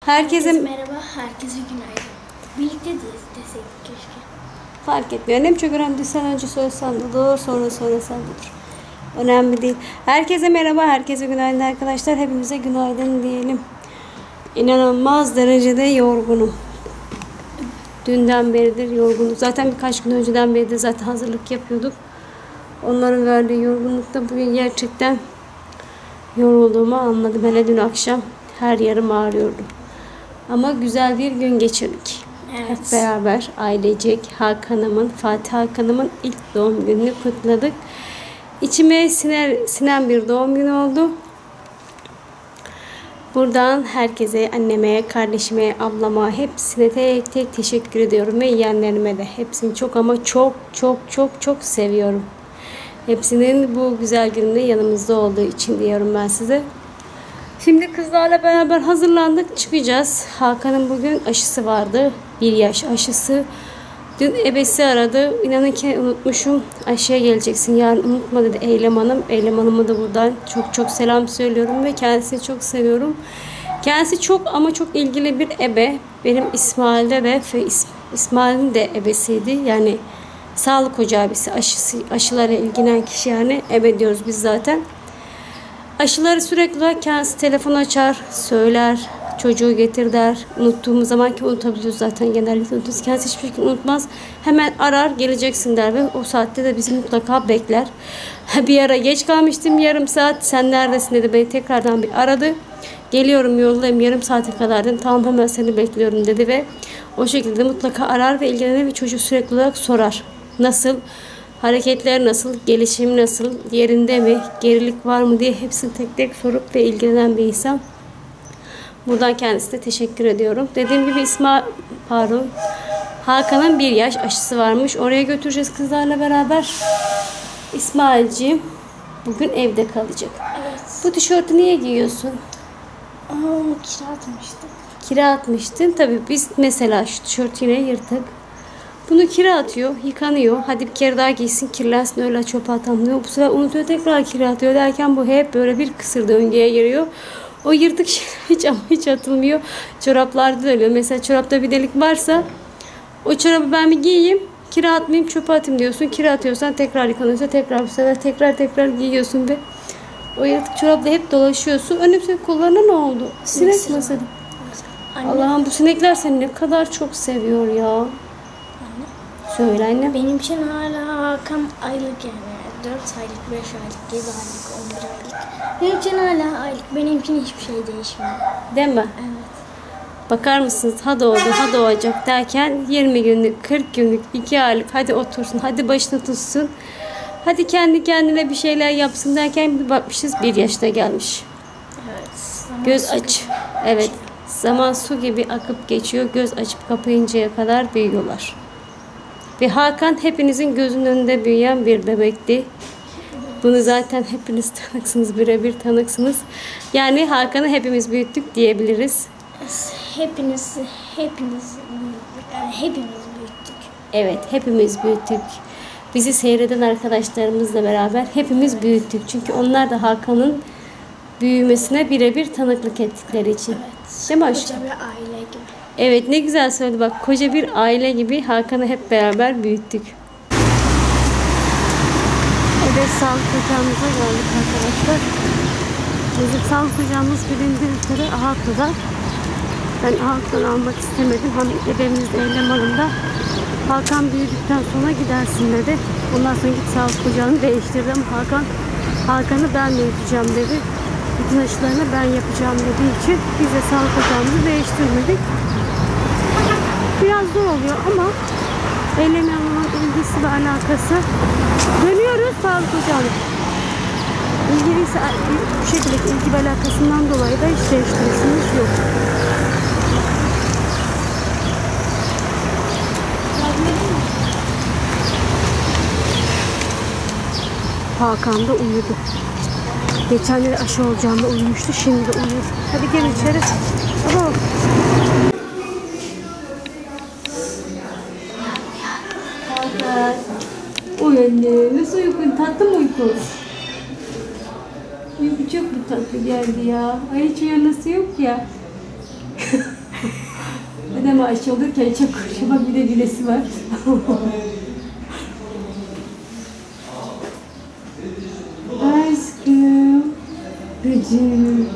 Herkese merhaba, herkese günaydın. Birlikte desek keşke. fark etmiyor. Hem çok önemli değil. Sen önce söylesen de olur, sonra söylesen de olur. Önemli değil. Herkese merhaba, herkese günaydın arkadaşlar. Hepimize günaydın diyelim. İnanılmaz derecede yorgunum. Dünden beridir yorgunum. Zaten birkaç gün önceden beridir zaten hazırlık yapıyorduk. Onların verdiği yorgunlukta bugün gerçekten yorulduğumu anladım. Hele dün akşam her yerim ağrıyordu. Ama güzel bir gün geçirdik. Evet. Hep beraber ailecek Hakan'ımın, Fatih Hakan'ımın ilk doğum gününü kutladık. İçime sinen bir doğum günü oldu. Buradan herkese, anneme, kardeşime, ablama hepsine tek tek teşekkür ediyorum ve yeğenlerime de. Hepsini çok ama çok seviyorum. Hepsinin bu güzel gününde yanımızda olduğu için diyorum ben size. Şimdi kızlarla beraber hazırlandık, çıkacağız. Hakan'ın bugün aşısı vardı. 1 yaş aşısı. Dün ebesi aradı. İnanın ki unutmuşum. Aşıya geleceksin yarın, unutma dedi Eylem Hanım. Eylem Hanım'a da buradan çok selam söylüyorum ve kendisini çok seviyorum. Kendisi çok ama çok ilgili bir ebe. Benim İsmail'de de İsmail'in de ebesiydi. Yani sağlık ocağı abisi, aşılara ilgilenen kişi, yani ebe diyoruz biz zaten. Aşıları sürekli olarak kendisi telefon açar, söyler, çocuğu getir der. Unuttuğumuz zaman, ki unutabiliyoruz zaten, genellikle unutuyoruz. Kendisi hiçbir şekilde unutmaz. Hemen arar, geleceksin der ve o saatte de bizi mutlaka bekler. Bir ara geç kalmıştım, yarım saat. Sen neredesin dedi, beni tekrardan bir aradı. Geliyorum, yoldayım, yarım saate kadar dedim. Tamam, hemen seni bekliyorum dedi ve o şekilde mutlaka arar ve ilgilenir ve çocuğu sürekli olarak sorar. Nasıl? Hareketler nasıl, gelişim nasıl, yerinde mi, gerilik var mı diye hepsini tek tek sorup ve ilgilenen bir insan. Buradan kendisine teşekkür ediyorum. Dediğim gibi Hakan'ın 1 yaş aşısı varmış. Oraya götüreceğiz kızlarla beraber. İsmail'ciğim bugün evde kalacak. Evet. Bu tişörtü niye giyiyorsun? Kira atmıştım. Kira atmıştın. Tabii biz mesela şu tişört yine yırtık. Bunu kira atıyor, yıkanıyor. Hadi bir kere daha giysin, kirlensin, öyle çöpe atamıyor. Bu sefer unutuyor, tekrar kira atıyor derken bu hep böyle bir kısır döngüye giriyor. O yırtık şeyler hiç atılmıyor. Çoraplarda da öyle. Mesela çorapta bir delik varsa o çorabı ben bir giyeyim, kira atmayayım, çöpe atayım diyorsun. Kira atıyorsan tekrar yıkanıyorsa tekrar, bu sefer tekrar giyiyorsun ve o yırtık çorapla hep dolaşıyorsun. Önümüzdeki kollarına ne oldu? Sinek mesela. Allah'ım, bu sinekler seni ne kadar çok seviyor ya. Söyle anne. Benim için hala Hakan aylık, yani 4 aylık, 5 aylık, 7 aylık, 11 aylık. Benim için hala aylık. Benim için hiçbir şey değişmiyor. Değil mi? Evet. Bakar mısınız? Ha doğdu, ha doğacak derken 20 günlük, 40 günlük, 2 aylık, hadi otursun, hadi başını tutsun. Hadi kendi kendine bir şeyler yapsın derken bir bakmışız 1 yaşına gelmiş. Evet. Göz aç. Evet. Zaman su gibi akıp geçiyor. Göz açıp kapayıncaya kadar büyüyorlar. Ve Hakan hepinizin gözünün önünde büyüyen bir bebekti. Bunu zaten hepiniz tanıksınız, birebir tanıksınız. Yani Hakan'ı hepimiz büyüttük diyebiliriz. Hepiniz büyüttük. Evet, hepimiz büyüttük. Bizi seyreden arkadaşlarımızla beraber hepimiz büyüttük. Çünkü onlar da Hakan'ın büyümesine birebir tanıklık ettikleri için. Evet. Değil mi aşkım? Koca bir aile gibi. Evet, ne güzel söyledi bak. Koca bir aile gibi Hakan'ı hep beraber büyüttük. Evet, sağlık ocağımıza geldik arkadaşlar. Bizim sağlık ocağımız bilindiği üzere Ahatlı'da. Ben Ahatlı'dan almak istemedim. Hani ebemiz de Eylem Hanım'da. Hakan büyüdükten sonra gidersin dedi. Ondan sonra git sağlık ocağını değiştirdim. Hakan'ı ben büyüteceğim dedi. Bütün aşılarını ben yapacağım dediği için biz de sağlık ocağımızı değiştirmedik. Biraz zor oluyor ama Eylem Hanım'ın ilgisi ve alakası. Dönüyoruz sağlık ocağına. İlgiliyse bu şekilde ilgi ve alakasından dolayı da hiç değiştirişimiz yok. Hakan da uyudu. Geçenleri aşı olacağında uyumuştu. Şimdi de uyuyor. Hadi gel içeri. Tamam. Hakan. Uy anne. Nasıl uykun? Tatlı mı uykun? Uyku çok mu tatlı geldi ya? Ay hiç uyanası yok ya. ama aşı olurken çok konuşmak bir de gülesi var. Aşkım. Gıcım.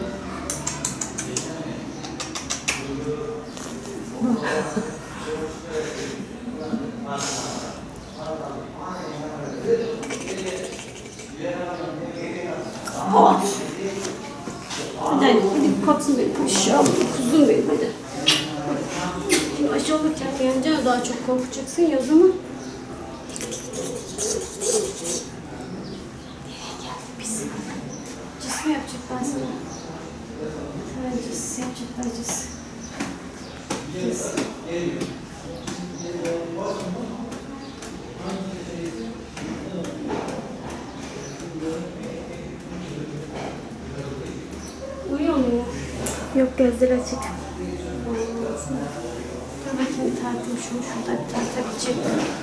Hadi gidip kalksın benim aşağım, kuzum benim hadi. Şimdi aşı olurken uyanınca daha çok korkacaksın ya o zaman. Cis mi yapacaklar sana? Sana cis yapacaklar cis. Cis. Uyuyor mu ya? Yok, gözleri açık. Dur bakayım tartayım şunu şurada bir tartabilecek.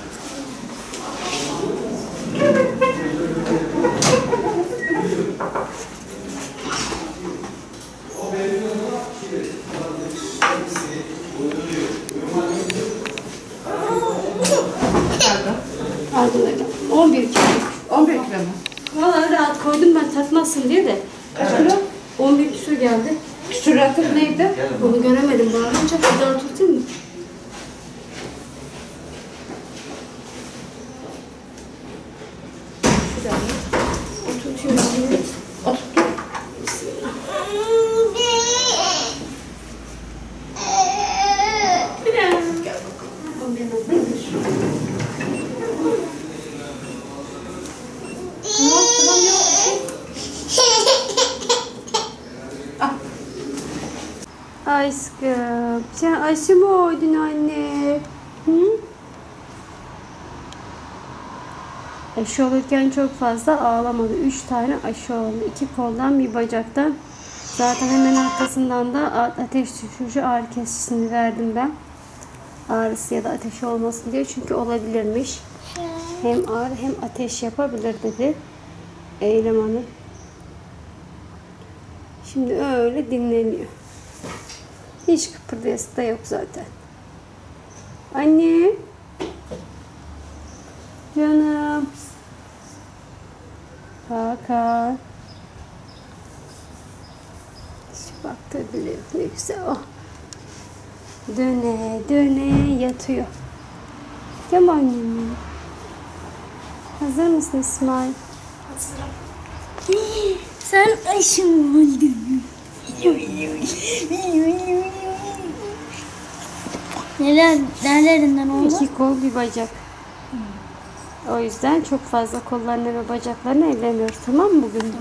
Aldım 11 kilo. 11 kilo mu? Vallahi rahat koydum ben tatmazsın diye de. Kaç kilo? 11 küsur geldi. Suratı neydi? Onu göremedim bağırınca. Bir daha oturtayım mı? Şuraya. Oturtuyorum şimdi. Oturttu. Biraz. Gel bakalım. 11 nedir? Tamam tamam yok. Aşkım, sen aşı mı oldun anne? Hı? Aşı olurken çok fazla ağlamadı. 3 tane aşı oldu. 2 koldan, bir bacaktan. Zaten hemen arkasından da ateş düşürücü ağrı kesicini verdim ben. Ağrısı ya da ateşi olmasın diye. Çünkü olabilirmiş. Hem ağrı hem ateş yapabilir dedi Eylem Hanım. Şimdi öyle dinleniyor. Hiç kıpırdayası da yok zaten. Anne. Canım. Hakan. Şu baktı bile ne güzel o. Döne döne yatıyor. Değil mi annem benim? Hazır mısın İsmail? Sen aşım oldun. Nerelerinden oldu? 2 kol bir bacak. O yüzden çok fazla kollarını ve bacaklarını ellemiyoruz, tamam mı bugün?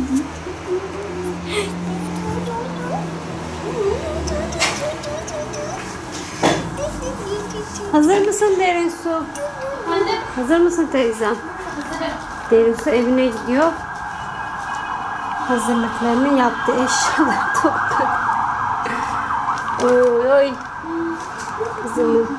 Hazır mısın Derin Su? Anne. Hazır mısın teyzem? Hazırım. Derin Su evine gidiyor. Hazırlıklarını yaptı, eşyalar topladı. Oy oy. Kızımın.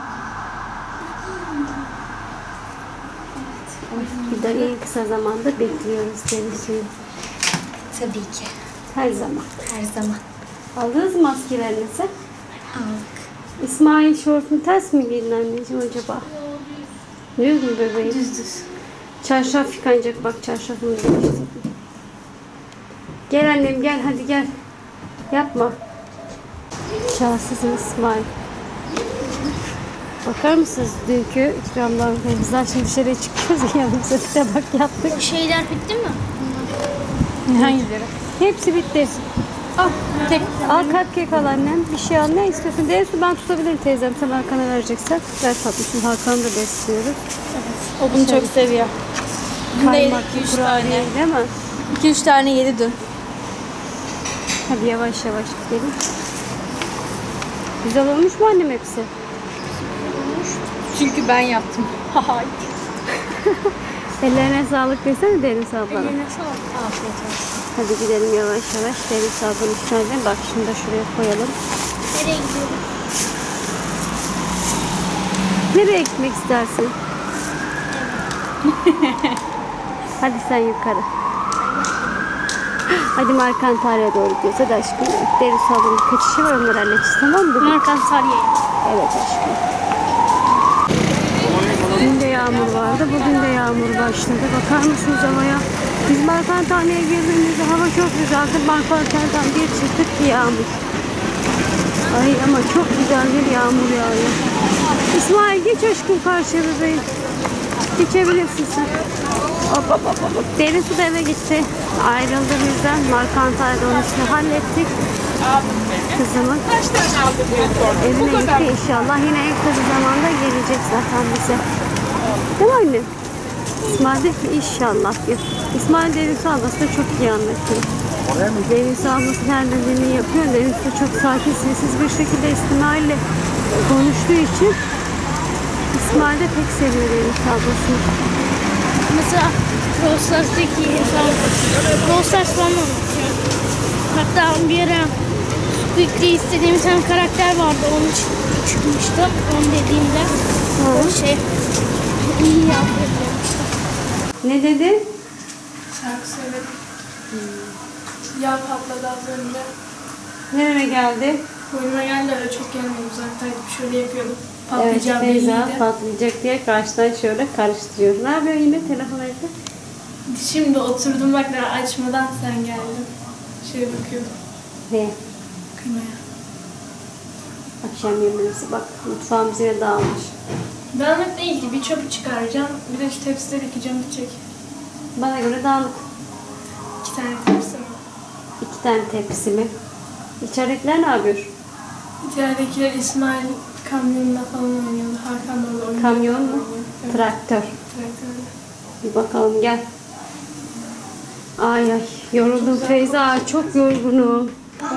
Bir de en kısa zamanda bekliyoruz Derin Su'yu. Tabii ki. Her zaman. Her zaman. Aldınız mı maskelerinizi? Aldık. İsmail şortunu ters mi giydin anneciğim acaba? Düz mü bebeğim? Düz. Çarşaf yıkanacak, bak çarşafını değiştirdim. Gel annem gel, hadi gel. Yapma. Şanslısın İsmail. Bakar mısınız dünkü ikramlarımızdan? Şimdi dışarıya çıkıyoruz ya, yanımıza bir tabak yaptık. Bu şeyler bitti mi? Hangileri? Hepsi bitti. Al, al cupcake al annem. Bir şey al, ne istiyorsun? Derin ben tutabilirim teyzem. Sen Hakan'a vereceksen. Ver tatlısın, Hakan'ı da besliyoruz. O bunu çok seviyor. Bunda yedik Kaymaklı 2-3 kurabiye tane. değil mi? 2-3 tane yedi dün. Hadi yavaş yavaş gidelim. Güzel olmuş mu annem hepsi? Çünkü ben yaptım. Ellerine sağlık desene Derin ablana. Eline sağlık. Afiyet olsun. Hadi gidelim yavaş yavaş. Derin ablanın üstüne. Bak şunu da şuraya koyalım. Nereye gidiyoruz? Nereye gitmek istersin? Hadi sen yukarı. Hadi Markantarya'ya doğru gidiyoruz. Hadi aşkım. Deniz ablanın kaçışı var, onları halledeceğiz, tamam mı? Markantarya'ya. Evet aşkım. Dün de yağmur vardı. Bugün de yağmur başladı. Bakar mısınız havaya? Biz Markantarya'ya girdiğimizde hava çok güzeldi. Markantarya'dan bir çıktık ki yağmur. Ay ama çok güzel bir yağmur yağıyor. İsmail geç aşkım karşıya bebeğim. Geçebilirsin sen. Hop hop hop hop. Deniz de eve gitti. Ayrıldı bizden. Markantarya'da onun işini hallettik. Kızımın evine gitti inşallah. Yine en kısa zamanda gelecek zaten bize. Değil mi anne? İsmail de inşallah diyor. İsmail Deniz ablasıyla çok iyi anlaşıyor. Deniz ablası her dediğini yapıyor. Deniz de çok sakin, sessiz bir şekilde İsmail'le konuştuğu için İsmail de pek seviyor Deniz ablasını. Mesela Brawl Stars'taki hesabı. Brawl Stars falan anlatıyor. Hatta bir ara Squeak'te istediğim bir tane karakter vardı. Onun için çıkmıştı. Onu dediğimde o şey iyi yapıyormuştu. Ne dedi? Şarkı söyledim. Yağ patladı az önce. Nereye geldi? Boynuma geldi, öyle çok gelmiyor, uzaktaydım. Şöyle yapıyordum. Evet, Patlayacağım Feyza belliydi. patlayacak diye karşıdan şöyle karıştırıyor. Ne yapıyor yine telefon evde? Şimdi oturdum bak, daha açmadan sen geldin. Şöyle bakıyordum Ne? kıymaya. Akşam yemeğisi bak, mutfağımız yine dağılmış. Dağınık değil ki, bir çöpü çıkaracağım. Bir de şu tepsileri yıkayacağım, bitecek. Bana göre dağınık. 2 tane tepsi mi? 2 tane tepsi mi? İçeridekiler ne yapıyor? İçeridekiler İsmail kamyonunda falan oynuyordu. Hakan da orada oynuyordu. Kamyon mu? Evet, Traktör. traktörde. Bir bakalım gel. Ay ay yoruldum Feyza, çok yorgunum.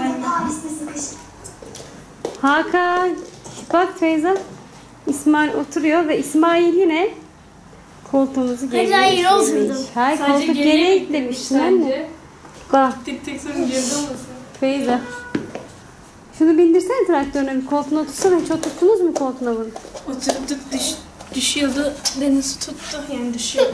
Hakan bak Feyza, İsmail oturuyor ve İsmail yine koltuğumuzu geriye hayır, itlemiş. oturdum. Hayır, Sadece koltuk geriye geriye itlemiş itlemişsin anne. sence? Bak Tek tek sorun geride olmasın. Feyza. Şunu bindirsene traktörüne, bir koltuğuna otursana. Hiç oturttunuz mu koltuğuna bunu? Oturduk, düşüyordu. Deniz tuttu, yani düşüyor.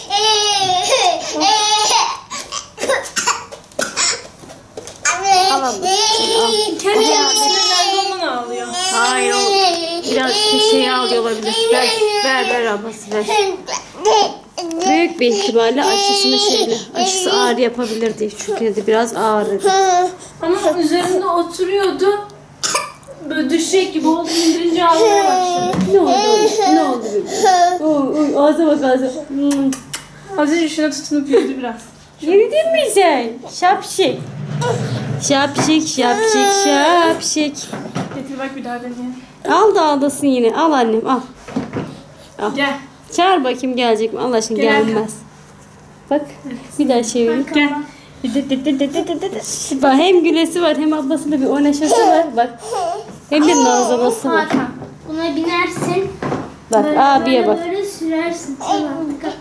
Al abla. Al. Kendi sinirlendi, ondan ağlıyor. Hayır o biraz şey alıyor olabilir. Ver ablası ver. Büyük bir ihtimalle aşısı ağır yapabilir diye. Çünkü de biraz ağrıdı. Ama üzerinde oturuyordu. Böyle düşecek gibi oldu, indirince ağlamaya başladı. Ne oldu? Ne oldu bebeğim? Oy, ağza bak ağza. Az önce şuna tutunup yürüdü biraz. Yürüdün mü sen? Şapşik. Şapşik. Getir bak, bir daha deneyelim. Al da ağlasın yine. Al annem al. Gel. Çağır bakayım gelecek mi? Allah aşkına Gel gelmez. Bak bir daha çevireyim. Gel. Bak hem gülesi var hem ablasıyla bir oynaşası var. Bak hem de nazlaması var. Hakan, buna binersin. Bak Böyle, abiye bak. Böyle sürersin. Tamam.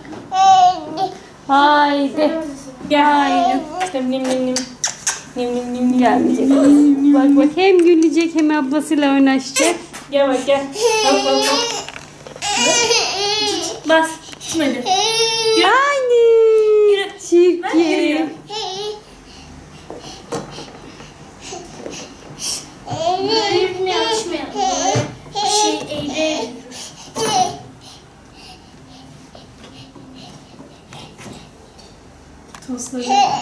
Haydi. Gel. Nim nim nim nim. Nim nim nim nim. Gelmeyecek. Bak hem gülecek hem ablasıyla oynaşacak. Gel bak, gel. Hop. Bas. Tutmadı. Anne. Çirkin. Birbirine açmayalım. Böyle şey eğri. Tostları.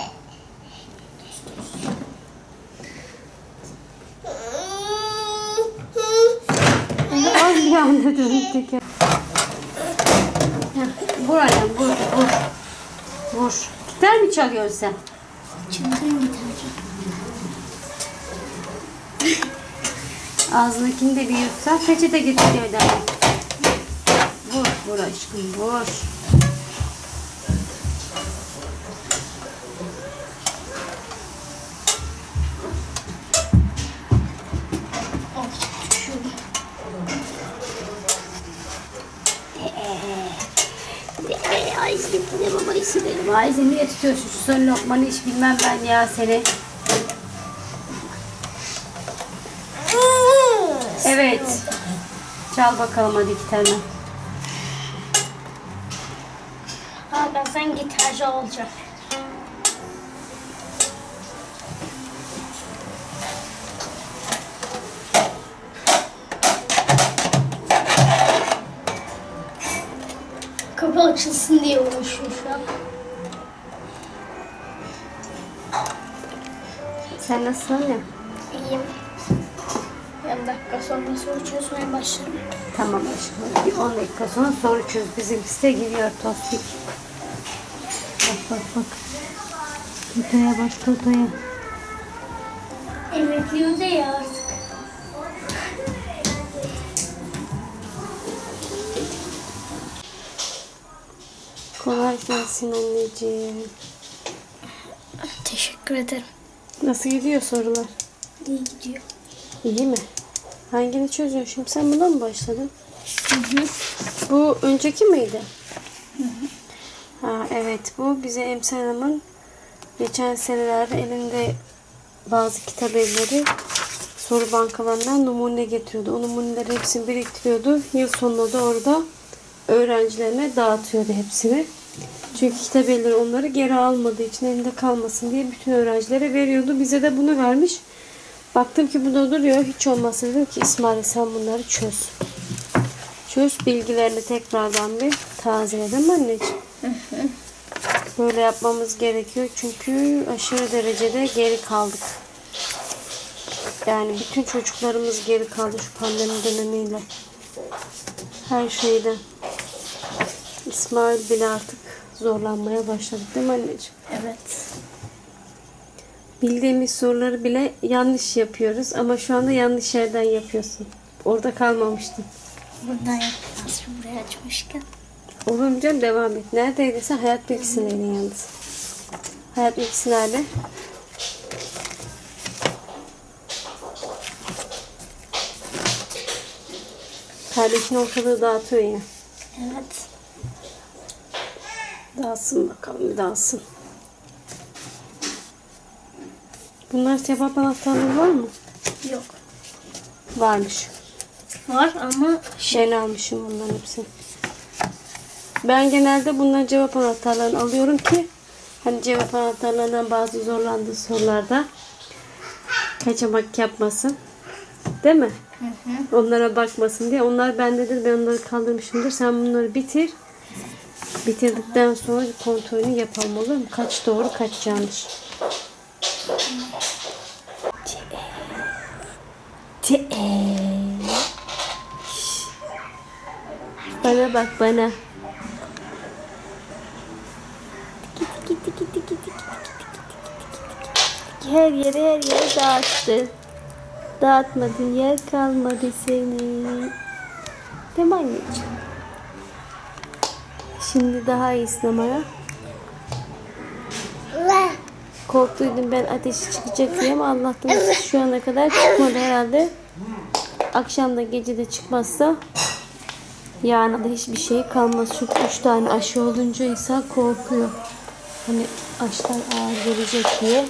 Az bir anda dönüp teker. Vur annem vur. Vur. Gitar mı çalıyorsun sen? Ağzındakini de bir yutsa. Peçete getiriyor da. Vur aşkım vur. Ay ne babayı silelim. Ay seni niye tutuyorsun? Şu son lokmanı hiç bilmem ben ya seni. Evet. Çal bakalım hadi gitarını. Hakan sen gitarcı olacak. Çorba açılsın diye uğraşıyor şu an. Sen nasılsın annem? İyiyim. Yarım dakika sonra soru çözmeye başlarım. Tamam aşkım. Bir 10 dakika sonra soru çöz. Bizimkisi de geliyor Tospik. Bak. Toto'ya bak Toto'ya. Emekliyor da ya artık. Kolay gelsin anneciğim. Teşekkür ederim. Nasıl gidiyor sorular? İyi gidiyor. İyi mi? Hangini çözüyorsun? Şimdi sen buna mı başladın? Bu önceki miydi? Ha, evet, bu bize Emsal Hanım'ın geçen senelerde elinde bazı kitap evleri soru bankalarından numune getiriyordu. O numuneleri hepsini biriktiriyordu. Yıl sonunda da orada öğrencilerine dağıtıyordu hepsini. Çünkü kitap evleri onları geri almadığı için elinde kalmasın diye bütün öğrencilere veriyordu. Bize de bunu vermiş. Baktım ki burada duruyor. Hiç olmazsa dedim ki İsmail sen bunları çöz. Çöz, bilgilerini tekrardan bir tazeledim anneciğim. Böyle yapmamız gerekiyor çünkü aşırı derecede geri kaldık. Yani bütün çocuklarımız geri kaldı şu pandemi dönemiyle. Her şeyde. İsmail bile artık zorlanmaya başladı değil mi anneciğim? Evet. Bildiğimiz soruları bile yanlış yapıyoruz ama şu anda yanlış yerden yapıyorsun. Orada kalmamıştın. Bundan yapacağız buraya açmışken. Olur mu canım, devam et. Neredeydi sen? Hayat bilgisineydin yalnız. Hayat bilgisi nerede? Kardeşin ortalığı dağıtıyor ya. Evet. Dağılsın bakalım, bir dağılsın. Bunlar cevap anahtarları var mı? Yok. Varmış. Var ama Ben almışım bunların hepsini. Ben genelde bunların cevap anahtarlarını alıyorum ki hani cevap anahtarlarından bazı zorlandığı sorularda kaçamak yapmasın. Değil mi? Onlara bakmasın diye. Onlar bendedir. Ben onları kaldırmışımdır. Sen bunları bitir. Bitirdikten sonra bir kontrolünü yapalım, olur mu? Kaç doğru, kaç yanlış. Bana bak bana. Her yere dağıttı. Dağıtmadın yer kalmadı senin. Değil mi anneciğim? Şimdi daha iyi sinemaya. Korktuydum ben ateşi çıkacak diye ama Allah'tan ateşi şu ana kadar çıkmadı herhalde. Akşam da gece de çıkmazsa yarın da hiçbir şey kalmaz. Çünkü 3 tane aşı olunca insan korkuyor. Hani aşılar ağır gelecek diye.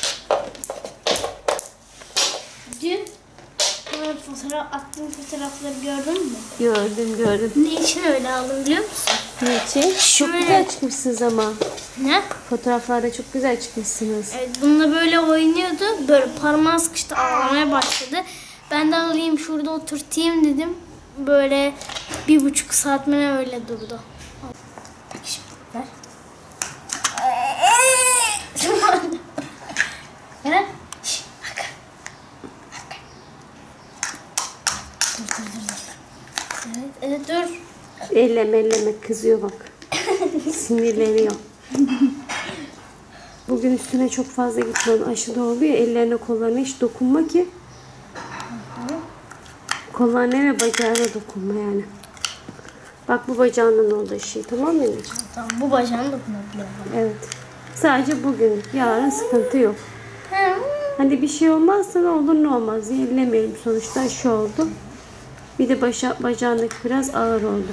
dün attığım fotoğrafları gördün mü? Gördüm. Ne için öyle aldım biliyor musun? Niçin? Çok Şöyle. güzel çıkmışsınız ama. Ne? Fotoğraflarda çok güzel çıkmışsınız. Evet, bununla böyle oynuyordu. Böyle parmağı sıkıştı, ağlamaya başladı. Ben de alayım şurada oturtayım dedim. Böyle 1,5 saat mi ne öyle durdu. Bak şimdi ver. Ver. Şş, bak. Dur. Evet dur. Elleme kızıyor bak. Sinirleniyor. Bugün üstüne çok fazla gitmem. Aşı da oluyor. Ellerine kollarına hiç dokunma ki. Kollarına ve bacağına dokunma yani. Bak bu bacağından oldu şey. Tamam mı anneciğim? Tamam bu bacağını dokunabilirim. Evet. Sadece bugün. Yarın sıkıntı yok. Hani bir şey olmazsa ne olur ne olmaz. Ellemeyelim sonuçta şu oldu. Bir de bacağındaki biraz ağır oldu.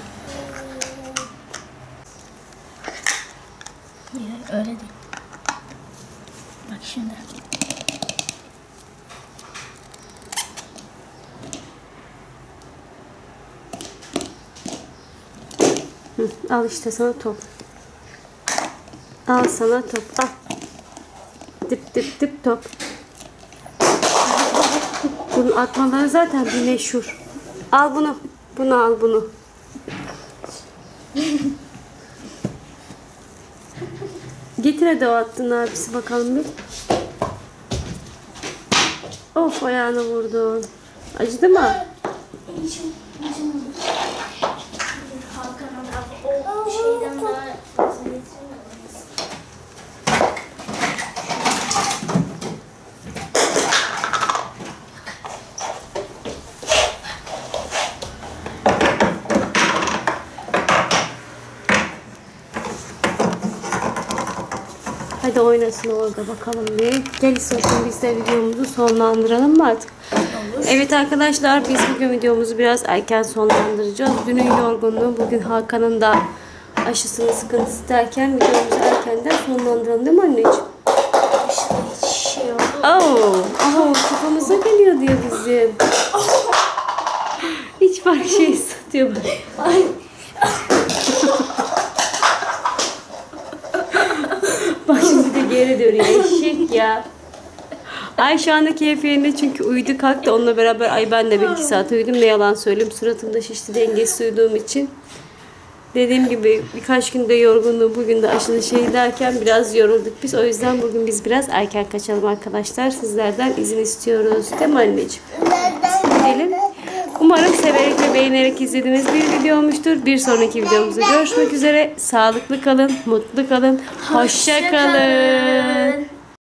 Öyle değil. Bak şimdi. Al işte sana top. Al sana top. Al. Dip top. Bunun atmaları zaten bir meşhur. Al bunu. Bunu al bunu. Getir hadi o attığın abisi bakalım bir. Of ayağını vurdun. Acıdı mı? Hakan'a da o şeyden daha Hadi oynasın orada bakalım bir. Gel istiyorsan biz de videomuzu sonlandıralım mı artık? Olur. Evet arkadaşlar biz bugün videomuzu biraz erken sonlandıracağız. Dünün yorgunluğu, bugün Hakan'ın da aşısını sıkıntısı derken videomuzu erkenden sonlandıralım değil mi anneciğim? şey oldu. Aha kafamıza geliyor diyor bizim. Hiç farklı şey satıyor bak. Ay. Bak şimdi de geri dönüyor eşek ya. Ay şu anda keyfi yerinde çünkü uyudu kalktı onunla beraber. Ay ben de bir 2 saat uyudum, ne yalan söyleyeyim, suratımda şişti dengesiz uyuduğum için. Dediğim gibi birkaç günde yorgunluğu, bugün de aşılı şey derken biraz yorulduk biz. O yüzden bugün biz biraz erken kaçalım arkadaşlar. Sizlerden izin istiyoruz değil mi anneciğim? Gidelim. Umarım severek ve beğenerek izlediğiniz bir video olmuştur. Bir sonraki videomuzda görüşmek üzere. Sağlıklı kalın, mutlu kalın, hoşça kalın.